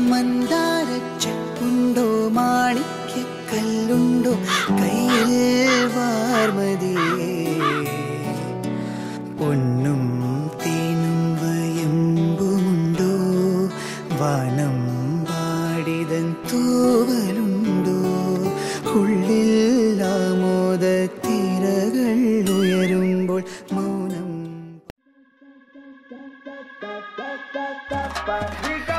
മന്ദാരച്ചെപ്പുണ്ടോ മാണിക്യക്കല്ലുണ്ടോ കയ്യിൽ വാർമതിയേ പൊന്നും തേനും വയമ്പുമുണ്ടോ വാനം പാടിതൻ തൂവലുണ്ടോ ഉള്ളിൽ ആമോദത്തിരകൾ ഉയരുമ്പോൾ മൗനം